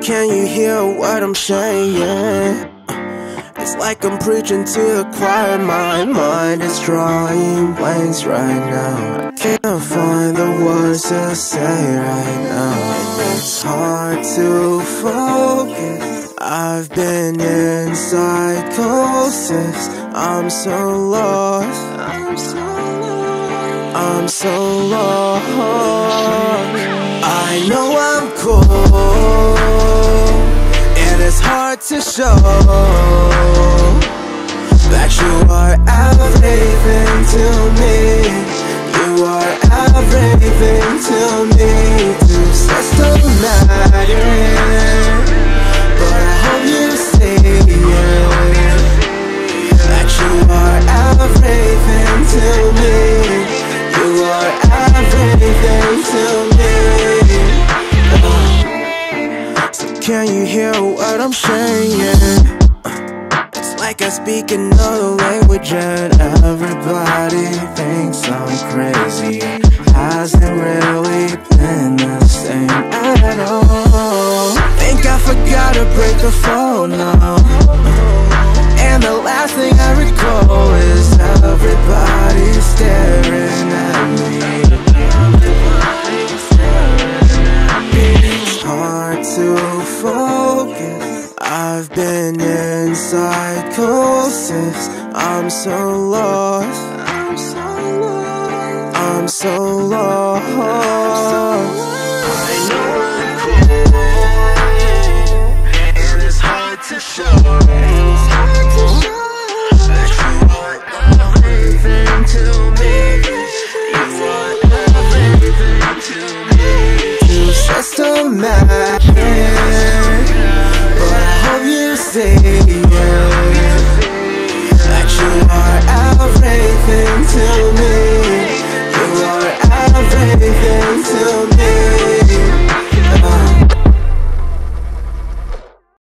Can you hear what I'm saying? It's like I'm preaching to the choir. My mind is drawing blanks right now. I can't find the words to say right now. It's hard to focus. I've been in psychosis. I'm so lost. I'm so lost. I know I'm cool, and it's hard to show that you are everything to me. You are everything to me. Too systematic, but I hope you see it, that you are everything to me. You are everything to me. So can you hear what I'm saying? It's like I speak another language and everybody thinks I'm crazy. Hasn't really been the same at all. Think I forgot to break the phone now, and the last thing I recall is everybody staring at me. It's hard to focus. I've been in psychosis. I'm so lost. I'm so lost. I know I'm cool, and it's hard to show that you are everything to me. You are everything to me. Too systematic, but I hope you see